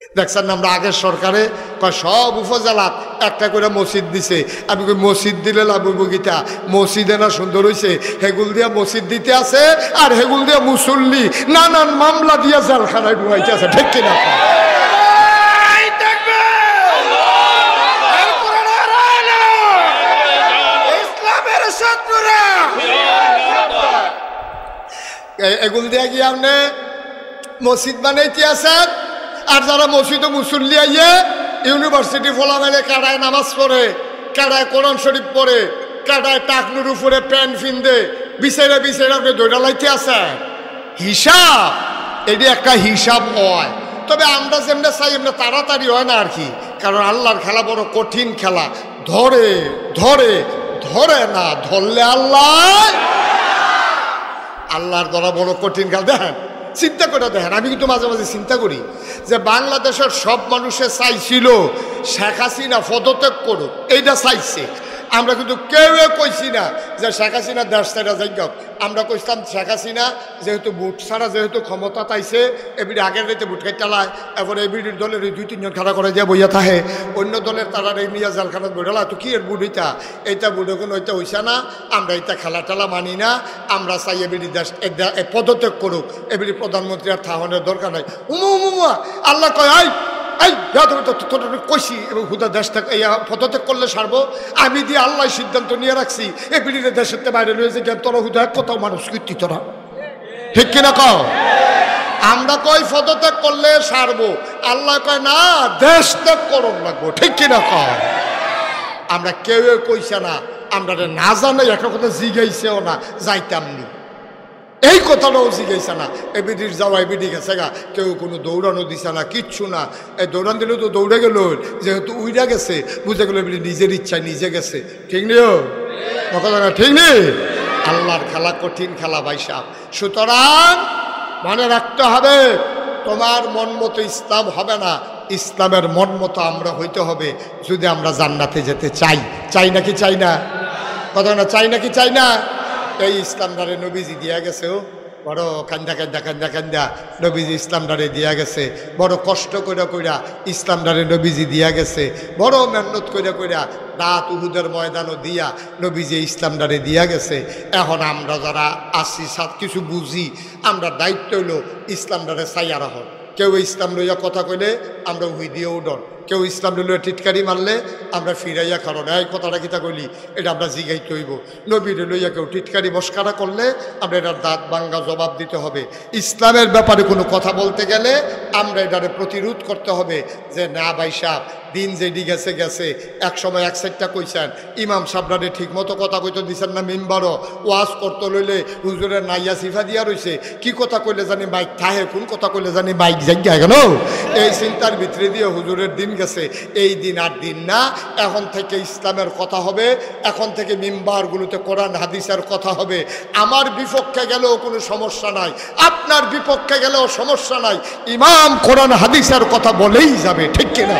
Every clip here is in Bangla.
দেখছেন আমরা আগের সরকারে সব উপজেলাত একটা করে মসজিদ দিছে। আমি মসজিদ দিলে লাভবগিতা মসজিদে না সুন্দর হয়েছে, হেগুল দিয়া মসজিদ দিতে আছে আর হেগুল দিয়া মুসল্লি নানান মামলা দিয়া জেলখানায় ঢুকাইতে আছে। ঠিক কিনা? এগুল দিয়া গিয়ে আপনি মসজিদ বানাইতে আছেন, আর যারা মসজিদে মুসল্লি আইয়ে ইউনিভার্সিটি ফলা মেলে কাটায় নামাজ পড়ে, কাটায় কোরআন শরীফ পড়ে, কাটায় টাকনুর উপরে প্যান্ট ফিন্দে বিচারে বিচারে আপনি দৌড়া লাইতে আছেন। হিসাব এটি একটা হিসাব হয়। তবে আমরা যেমন চাই এমনি তাড়াতাড়ি হয় না আর কি, কারণ আল্লাহর খেলা বড় কঠিন খেলা। ধরে ধরে ধরে না ধরলে আল্লাহর দ্বারা বড় কঠিন খেলা। দেখেন, চিন্তা করে দেখেন, আমি কিন্তু মাঝে মাঝে চিন্তা করি যে বাংলাদেশের সব মানুষে চাইছিল শেখ হাসিনা পদত্যাগ করুক, এইটা চাইছে। আমরা কিন্তু কেউ কইছি না যে শেখ হাসিনা দেশ ছাড়া যাই হোক। আমরা কইছিলাম শেখ হাসিনা যেহেতু ভোট ছাড়া যেহেতু ক্ষমতা তাইছে, এবিডি আগের রাইতে ভোট খাই চালায়, এরপরে এবিডির দলের এই 2-3 জন খাড়া করে দিয়ে বইয়া থাকে, অন্য দলের তারা এই নিয়ে জেলখানাত বইলা। তো কি এর বুট এইটা বুট এখন ওইটা হইছে না, আমরা এইটা খেলা টেলা মানি না। আমরা চাই এবিডি দেশ পদত্যাগ করুক, এবিডি প্রধানমন্ত্রী আর থাহনের দরকার নাই। আল্লাহ কয় এই কইছি এবং হুদা দেশ থেকে পদত্যাগ করলে সারবো। আমি দিয়ে আল্লাহ সিদ্ধান্ত নিয়ে রাখছি এ বিড়িরে দেশের বাইরে রয়েছে জ্ঞান তোরা হুদা কোথাও মানুষ কীর্তি তোরা। ঠিক কিনা কও? আমরা কই পদত্যাগ করলে সারবো, আল্লাহ কয় না দেশ ত্যাগ করুন লাগবো। ঠিক কিনা কও? আমরা কেউ কইছে না, আমরা না জানাই একটা কথা জিগাইছেও না, যাইতাম নি এই কথাটাও জিজ্ঞাসা না। এবিডির যাওয়া এবিডি গেছে গা, কেউ কোনো দৌড়ানো দিছে না, কিচ্ছু না। এই দৌড়ান দিলেও তো দৌড়ে গেল, যেহেতু উইরা গেছে বুঝে গেল এবিডি নিজের ইচ্ছায় নিজে গেছে। ঠিক নিও কথা না? ঠিক নেই? আল্লাহর খেলা কঠিন খেলা ভাই সাহেব। সুতরাং মনে রাখতে হবে, তোমার মন মতো ইসলাম হবে না, ইসলামের মন মতো আমরা হইতে হবে যদি আমরা জান্নাতে যেতে চাই। চাই নাকি চাই না? কথা না? চাই নাকি চাই না? এই ইসলামটারে নবীজি দিয়া গেছে, ও বড় কান্দা কান্দা কান্দা কান্দা নবীজি ইসলামটারে দিয়া গেছে, বড় কষ্ট কইরা কইরা ইসলামটারে নবীজি দিয়া গেছে, বড় মেহনত কইরা কইরা রাত উহুদের ময়দানও দিয়া নবীজি ইসলামটারে দিয়া গেছে। এখন আমরা যারা আসি সাত কিছু বুঝি, আমরা দায়িত্ব হইল ইসলামটারে চাইয়া রাখুন। কেউ ইসলাম লইয়া কথা কইলে আমরা উহি দিয়ে উডন, কেউ ইসলাম লইয়া টিটকারি মারলে আমরা ফিরাইয়া কারণ এই কথাটা কিতা কইলি এটা আমরা জিগাইতে হইব। নবীর লইয়া কেউ টিটকারি মস্কারা করলে আমরা এটার দাঁত ভাঙ্গা জবাব দিতে হবে। ইসলামের ব্যাপারে কোনো কথা বলতে গেলে আমরা এটারে প্রতিরোধ করতে হবে যে না ভাই সাহেব, দিন যেটি গেছে গেছে। এক সময় এক সাইডটা কইছেন, ইমাম সাবরারে ঠিক মতো কথা কইতে দিছেন না, মিম্বারও ওয়াজ করতে লইলে হুজুরের নাইয়া সিফা দিয়া রইছে, কি কথা কইলে জানি বাইক থাহে, কোন কথা কইলে জানি বাইক জায়গা কেন। এই চিন্তার ভিতরে দিয়ে হুজুরের দিন গেছে। এই দিন আর দিন না, এখন থেকে ইসলামের কথা হবে, এখন থেকে মিম্বারগুলোতে কোরআন হাদিসের কথা হবে। আমার বিপক্ষে গেলেও কোনো সমস্যা নাই, আপনার বিপক্ষে গেলেও সমস্যা নাই, ইমাম কোরআন হাদিসের কথা বলেই যাবে। ঠিক কিনা?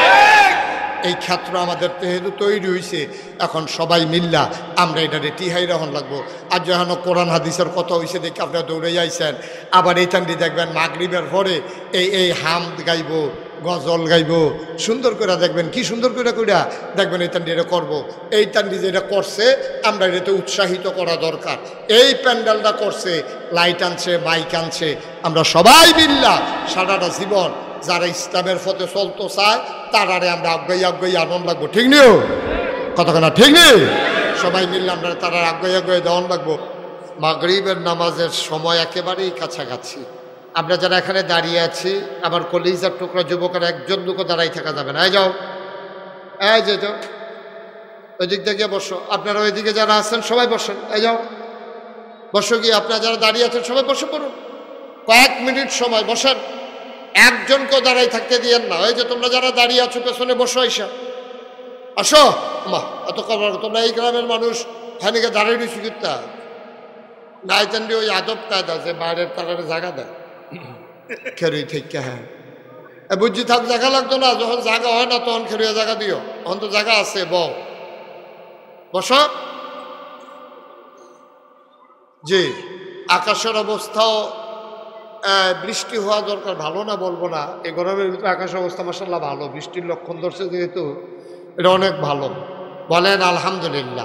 এই ক্ষেত্র আমাদের তেহেদু তৈরি হয়েছে। এখন সবাই মিল্লা আমরা এটারে টিহাই রহন লাগবো। আর যখন কোরআন হাদিসের কথা হয়েছে দেখে আপনারা দৌড়ে যাইছেন। আবার এই টান্ডি দেখবেন মাগরিবের পরে এই হামদ গাইব, গজল গাইব, সুন্দর করে দেখবেন, কি সুন্দর করে কইরা দেখবেন এই টান্ডি এটা করবো। এই টান্ডি যেটা করছে আমরা এটাতে উৎসাহিত করা দরকার। এই প্যান্ডেলটা করছে, লাইট আনছে, মাইক আনছে, আমরা সবাই মিল্লা সারাটা জীবন যারা ইসলামের পথে চলতে চায় তারারে আমরা আগ্রহী আগ্রহী আনন্দ লাগবো। ঠিক নিও কথা না? ঠিক নেই? সবাই মিললে আমরা তারা আগ্রহী আগ্রহী দেওয়ান লাগবো। মাগরিবের নামাজের সময় একেবারেই কাছাকাছি। আমরা যারা এখানে দাঁড়িয়ে আছি, আমার কলিজার টুকরা যুবকের একজন দুটো দাঁড়াই থাকা যাবে না। এই যাও, এই যে যাও, ওই দিক থেকে বসো। আপনারা ওইদিকে যারা আছেন সবাই বসেন। এই যাও বসো, গিয়ে আপনারা যারা দাঁড়িয়ে আছেন সবাই বসে পড়ুন। কয়েক মিনিট সময় বসেন, একজনকেও দাঁড়াই থাকতে দিয়েন না। ওই যে তোমরা যারা দাঁড়িয়ে আছো পেছনে বসো, আইসা আসো। মা এত খবর, তোমরা এই গ্রামের মানুষ খানিকে দাঁড়িয়ে রয়েছি কিতা নাইতেন্ডি ওই আদব কায়দা যে বাইরের তারারে জায়গা দেয় খেরুই থেকে। হ্যাঁ বুঝছি থাক, জায়গা লাগতো না, যখন জায়গা হয় না তখন খেরুয়া জায়গা দিও, তখন তো জায়গা আছে। বসো। জি, আকাশের অবস্থাও বৃষ্টি হওয়া দরকার, ভালো না বলবো না, এই গরমের ভিতরে আকাশ অবস্থা মাশাআল্লাহ ভালো, বৃষ্টির লক্ষণ ধরছে যেহেতু এটা অনেক ভালো, বলেন আলহামদুলিল্লাহ।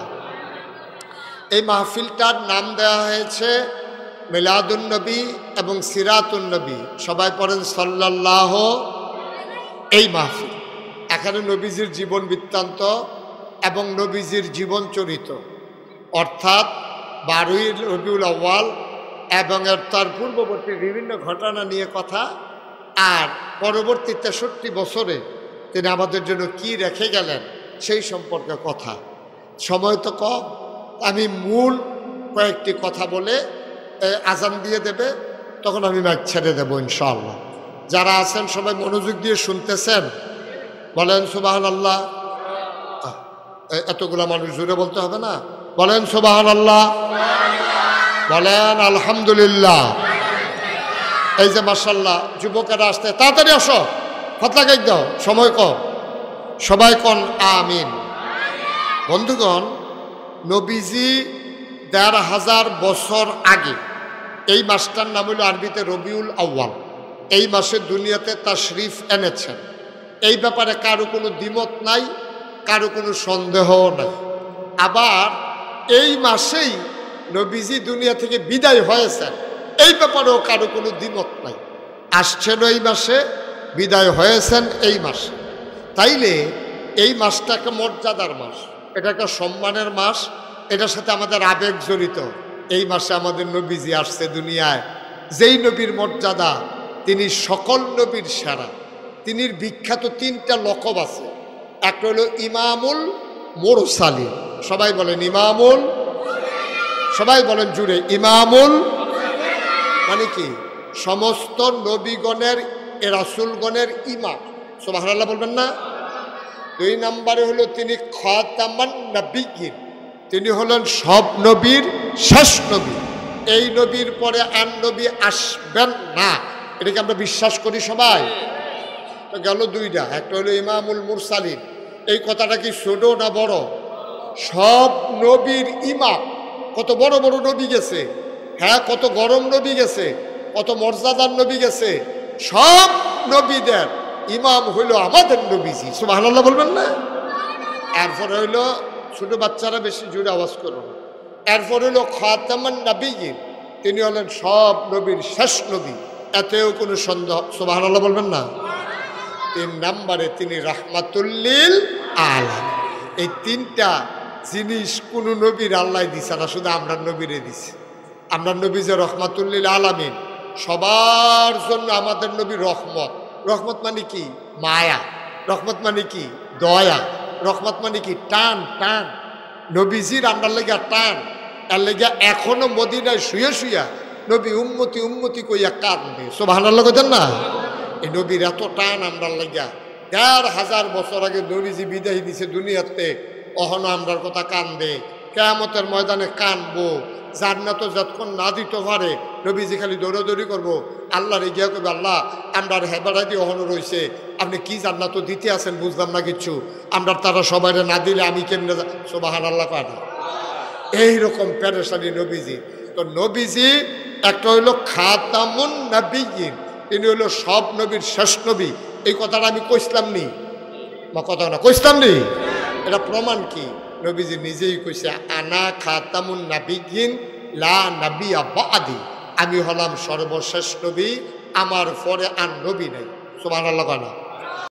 এই মাহফিলটার নাম দেওয়া হয়েছে মিলাদুন্নবী এবং সিরাতুন্নবী, সবাই পড়েন সাল্লাল্লাহু। এই মাহফিল এখানে নবীজির জীবন বৃত্তান্ত এবং নবীজির জীবন চরিত, অর্থাৎ 12ই রবিউল আউয়াল এবং তার পূর্ববর্তী বিভিন্ন ঘটনা নিয়ে কথা, আর পরবর্তী 63 বছরে তিনি আমাদের জন্য কি রেখে গেলেন সেই সম্পর্কে কথা। সময় তো কম, আমি মূল কয়েকটি কথা বলে আজান দিয়ে দেবে, তখন আমি মাইক ছেড়ে দেবো ইনশাআল্লাহ। যারা আছেন সবাই মনোযোগ দিয়ে শুনতেছেন, বলেন সুবহানাল্লাহ। এতগুলা মানুষ জুড়ে বলতে হবে না, বলেন সুবহানাল্লাহ, বলেন আলহামদুলিল্লাহ। এই যে মাশাআল্লাহ যুবকেরা আসতে, তাড়াতাড়ি আসো, ফাতলা গাইক দাও, সময় কম, সবাই কোন আমিন। বন্ধুগণ, নবীজি ১৫০০ বছর আগে, এই মাসটার নাম হলো আরবিতে রবিউল আউয়াল, এই মাসে দুনিয়াতে তাশরিফ এনেছেন। এই ব্যাপারে কারো কোনো দ্বিমত নাই, কারো কোনো সন্দেহও নাই। আবার এই মাসেই নবীজি দুনিয়া থেকে বিদায় হয়েছেন, এই ব্যাপারেও কারো কোনো দ্বিমত নাই। আসছেন এই মাসে, বিদায় হয়েছেন এই মাসে। তাইলে এই মাসটা একটা মর্যাদার মাস, এটা একটা সম্মানের মাস, এটার সাথে আমাদের আবেগ জড়িত। এই মাসে আমাদের নবীজি আসছে দুনিয়ায়, যেই নবীর মর্যাদা, তিনি সকল নবীর সেরা। তিনি বিখ্যাত 3টা লকব আছে, একটা হলো ইমামুল মুরসালিন, সবাই বলেন ইমামুল, সবাই বলেন জুড়ে ইমামুল, মানে কি সমস্ত নবীগণের রাসূলগণের ইমাম, সুবহানাল্লাহ বলবেন না। 2 নম্বরে হলো তিনি খাতামান নবিয়্যিন, তিনি হলেন সব নবীর শেষ নবী। এই নবীর পরে আর নবী আসবেন না, এটাকে আমরা বিশ্বাস করি সবাই। তো গেল 2টা, একটা হলো ইমামুল মুরসালিন। এই কথাটা কি ছোট না বড়? সব নবীর ইমাম। কত বড় বড় নবী গেছে, হ্যাঁ, কত গরম নবী গেছে, কত মর্যাদার নবী গেছে। সব নবীদের ইমাম হইল আমাদের নবীজি, সুবহানাল্লাহ বলবেন না। এরপর হইল, ছোট বাচ্চারা বেশি জোরে আওয়াজ করো, এরপর হইল খাতামান নবিয়্যিন, তিনি হলেন সব নবীর শেষ নবী, এতেও কোনো সন্দেহ, সুবহানাল্লাহ বলবেন না। 3 নম্বরে তিনি রাহমাতুল লিল আলামিন। এই 3টা জিনিস কোন নবীর আল্লাহ দিছে না, শুধু আমরা নবীরে দিছে। আমরা নবী যে রহমাতুল লিল আলামিন, সবার জন্য আমাদের নবী রহমত। রহমত মানে কি? মায়া। রহমত মানে কি? দয়া। রহমত মানে কি? টান টান। নবীজির আমরা লেগা টান, এর লেগা এখনো মদিনায় শুয়ে শুয়া নবী উম্মতি উম্মতি কইয়া কাঁদবে, সুবহানাল্লাহ কইতেন না। এই নবীর এত টান আমরা লেগা। ১৫০০ বছর আগে নবীজি বিদায় দিছে দুনিয়াতে, অহনো আমরার কথা কান্দে, কিয়ামতের ময়দানে কানবো। জান্নাত যতক্ষণ না দিতে পারে নবীজি খালি দৌড়াদৌড়ি করবো, আল্লাহর গিয়া কইবে আল্লাহ আমরার হেবাড়া দিয়ে অহনো রয়েছে, আপনি কি জান্নাত দিতে আছেন বুঝলাম না কিচ্ছু, আমরা তারা সবাই না দিলে আমি কেমনে, সুবহানাল্লাহ কয় না। এইরকম পেরেশানি নবীজি। তো নবীজি একটা হইল খাতামুন নবিয়্যিন, তিনি হইল সব নবীর শেষ নবী। এই কথাটা আমি কইসলাম নি, বা কথা না কইসলাম নি, এটা প্রমাণ কি? নবীজি নিজেই কইছে, আনা খাতামুন নবিয়্যিন লা নবিয়্যা বাদি, আমি হলাম সর্বশেষ নবী, আমার পরে আর নবী নাই, সুবহানাল্লাহ।